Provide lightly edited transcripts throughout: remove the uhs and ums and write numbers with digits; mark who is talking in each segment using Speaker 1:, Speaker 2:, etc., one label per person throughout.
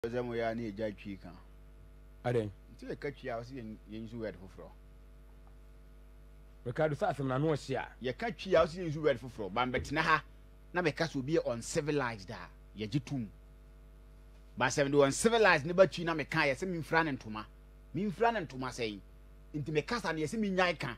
Speaker 1: Zemo ya ni eja twi kan.
Speaker 2: Aden.
Speaker 1: Nti e ka twi a so ye nsu word foforo.
Speaker 2: Ricardo sa asem na no hia.
Speaker 1: Ye ka twi a so ye nsu word foforo. Ba mbetena ha na be ka so bi uncivilized da. Ye gitum. Ba se do uncivilized ne ba twi na me kan ye se mi mfra ne ntoma. Mi mfra ne ntoma sei. Nti me kasa na ye se mi nyan kan.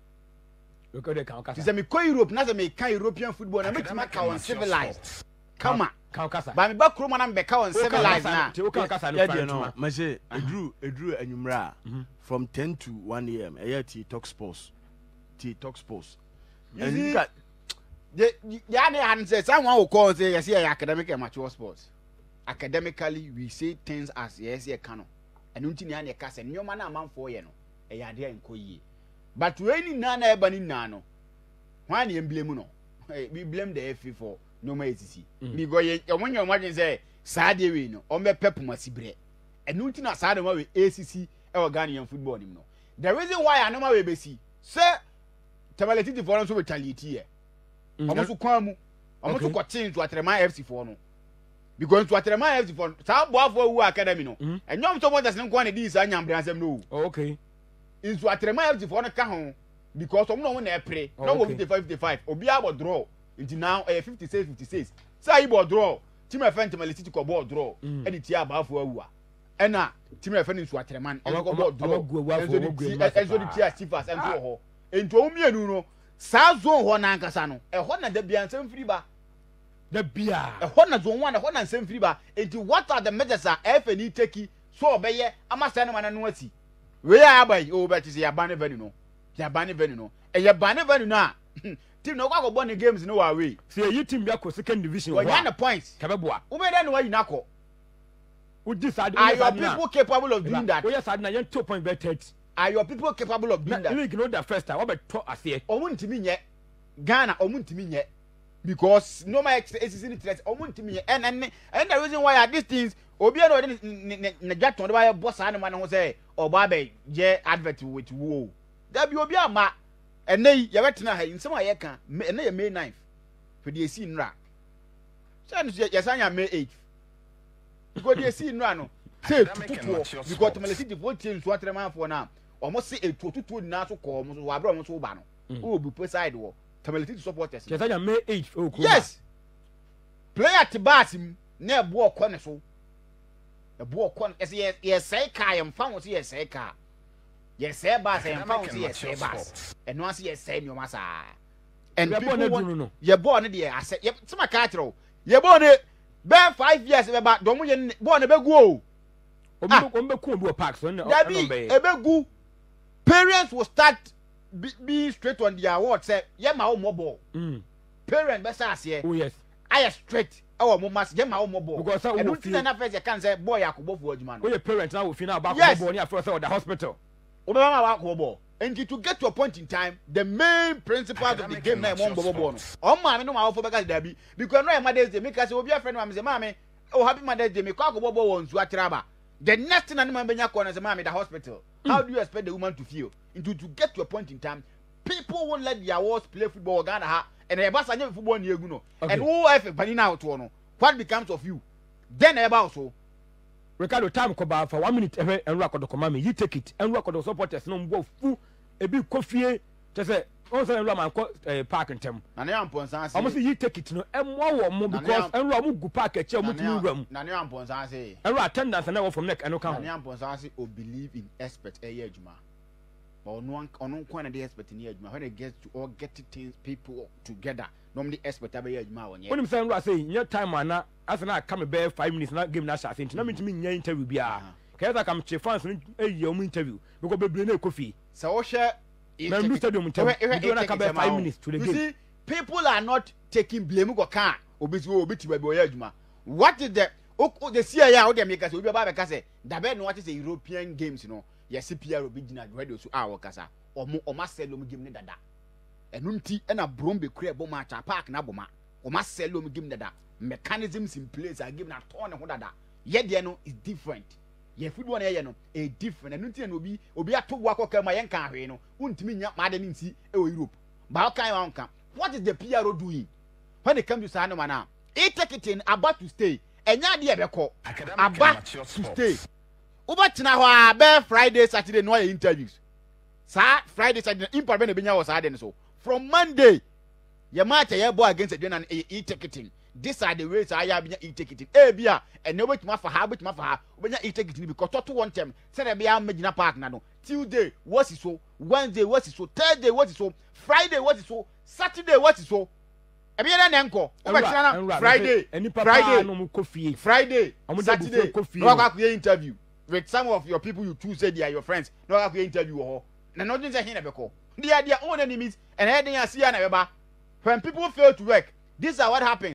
Speaker 2: Ricardo kan kasa.
Speaker 1: Se me ko Europe na se me kan European football na me tima ka uncivilized. Come on.
Speaker 2: Kasa.
Speaker 1: Ba me ba kroma na me ka uncivilized na.
Speaker 2: Te o kan kasa no
Speaker 3: yeah, no. Maje edru anyumra from 10 to 1 a.m. Talk sports. Talk sports.
Speaker 1: And you got the and say someone will call say yes, academic and mature sports. Academically, we say things as yes, canon. And until you cast and your man a man for you know, a idea in Koye. But when nana ebony nano, why you blame no? We blame the FA for no more ACC. Because when you imagine say, Sadia we no, or me pep must bread. And until I said with ACC or Ghanaian football, no. The reason why I know my baby see, sir, Tamaleti for us to retaliate here. Almost to come, almost to continue to Atrema FC for no. Because to Atrema FC for some boy for academy no. And you so much as no one this and yam bransem no.
Speaker 2: Okay.
Speaker 1: Is to Atrema FC for no ka ho because some no one e pray. No 55. Obi about draw. Until now 56. Say you ball draw. Team friend Tamaleti to ball draw. And it here about for awu. And na team friend to Atrema and go ball draw. And so the tear Stifas and go ho. Ento omienu no sa zone ho na ankasa no e ho na da bia nsem firi ba
Speaker 2: da bia
Speaker 1: e ho na zone 1 e ho na nsem firi ba enti what are the measures FA ni take so obeye amasa na mana no ati we ya abai o be tise ya bane venu no e ya bane venu na team no kwa go born games no wa we
Speaker 2: say you team bia ko second division
Speaker 1: wa ya na points
Speaker 2: kabeboa
Speaker 1: wo be da no wa yina ko
Speaker 2: udi side
Speaker 1: are your people capable of doing that
Speaker 2: we ya side na yen 2 point bet 30.
Speaker 1: Are your people capable of doing that?
Speaker 2: You know the first time. What about talk as here?
Speaker 1: Omuntimi nye Ghana omuntimi nye because no my ACC threat omuntimi nye and the reason why are these things obi no na jaton dey boss anu man ho say oba be je advert with wo that be obi ama enei ye betena ha nsem aye kan enei May 9th for the AC nra say no yesanya May 8th because the AC nra no say because Tamaleti the vote team so atrema for now almost say etututu na so ko mo so wa bro mo so ba no o bu po side wo Tamaleti supporters
Speaker 2: yesanya May 8th o ko
Speaker 1: yes player te basim na ebo okọ ne so ebo okọ yes say kai am fa wo say yes say ka yes say ba say am fa wo say yes say ba and no say yes say no masa and people want ye ball ne dey ase ye tima ka tro ye ball ne be 5 years be ba do mo ye ball ne be gu o
Speaker 2: ombe ku obi park so no
Speaker 1: be ebegu parents will start be straight on their word say ye ma o mobile parent be say ase
Speaker 2: oh yes
Speaker 1: I straight our mo mas ye ma o mobile
Speaker 2: because I
Speaker 1: don't think na first you can say boy akobofo adwuma no
Speaker 2: we parent now we feel now back mobile near for the hospital
Speaker 1: obe ma wa akobofo and to get to a point in time the main principle of the game na mo mobile no o ma me no ma wo be ka da bi because no e Mother's Day make us obi friend ma me say ma me oh happy Mother's Day me kwa akobofo won su atraba. The next thing animal benya corner is the hospital. How do you expect the woman to feel? To get to a point in time, people won't let their wards play football Ghana ha and the boss anya football near guno. And who if banina out one? What becomes of you? Then about so
Speaker 2: Ricardo time ko ba for 1 minute and record the command you take it and record the supporters no go fu e bi kofie just say on say man ko park ntem
Speaker 1: na ne amponsan say
Speaker 2: almost you take it no emmo wo mo because enro mo gu park eche mo tumi wram
Speaker 1: na ne amponsan say
Speaker 2: enro attendance na wo from neck eno kan
Speaker 1: na ne amponsan say o believe in expert adwuma but onu ko na the expert in adwuma when it gets to all get things people together normally expert abey adwuma won ye
Speaker 2: when say enro say nya time ana asena come be 5 minutes na game na sha say na me tumi nya interview bia kaza kam che fans no eyi o interview because bebre na ekofi
Speaker 1: say wo hwe
Speaker 2: Member stadium time. We don't come 5 minutes to the game.
Speaker 1: You see, people are not taking blame go can. What is the CIA or the makers will be about because the bed what is a European games, you know. Yes, CPR original radio to our casa or must sell them give me that. And unti and a broom be create bomb park na boma or must sell them give me that. Mechanisms in place are given a ton of that. Yet you know is different. Ye football na ye no e different and nti na obi ato wo akoka ma ye nka hwe no untimi nya ma de nti e o Europe ba kan wa nka what is the PRO doing when it comes to Sanoma now e take it in about to stay enya de ebeko aba to stay ubetena ho a be Friday Saturday no interviews sa Friday Saturday impact be na benya was ade so from Monday your match your boy against Adrian e-ticketing. These are the ways I have been e-ticketing. Bia and no wait for her, but for when you e-ticketing because to one time said I be a Medina Park now. Tuesday what is so, Wednesday what is so, Thursday what is so, Friday what is so, Saturday what is so. I be an anchor. Friday, Saturday. No go create interview with some of your people you choose say they are your friends. No go create interview or na nothing say here beko. They are their own enemies and heading and see an when people fail to work, this is what happens.